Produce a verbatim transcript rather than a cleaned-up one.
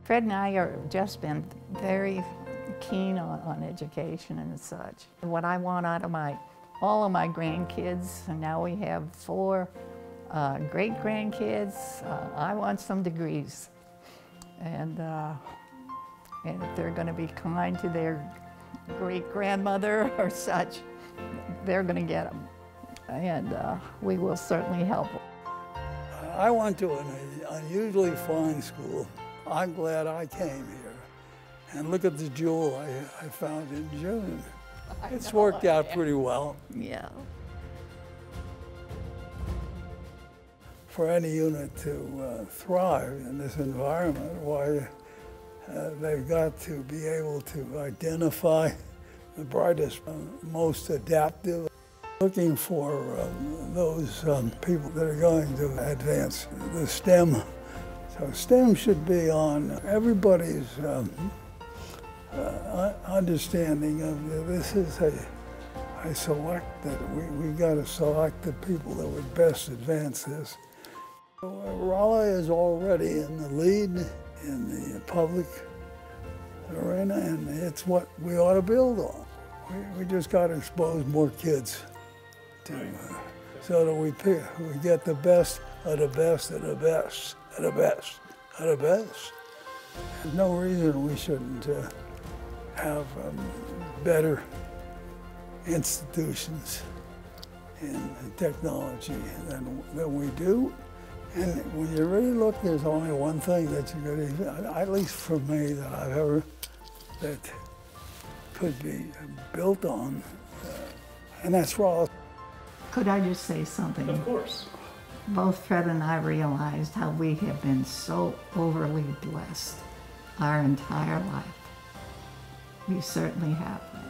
Fred and I are just been very keen on, on education and such. What I want out of my, all of my grandkids, and now we have four uh, great-grandkids, uh, I want some degrees. And, uh, and if they're going to be kind to their great-grandmother or such, they're going to get them. And uh, we will certainly help them. I went to an unusually fine school. I'm glad I came here. And look at the jewel I, I found in June. It's know, worked out yeah. pretty well. Yeah. For any unit to uh, thrive in this environment, why uh, they've got to be able to identify the brightest, uh, most adaptive, looking for um, those um, people that are going to advance the STEM. So STEM should be on everybody's um, uh, understanding of this is a, I select that we, we got to select the people that would best advance this. So, uh, Rolla is already in the lead in the public arena, and it's what we ought to build on. We, we just got to expose more kids to, uh, so that we, pick, we get the best of the best of the best of the best of the best. There's no reason we shouldn't uh, have um, better institutions in technology than, than we do. And when you really look, there's only one thing that you could, at least for me, that I've ever, that could be built on, uh, and that's Rolla. Could I just say something? Of course. Both Fred and I realized how we have been so overly blessed our entire life. We certainly have been.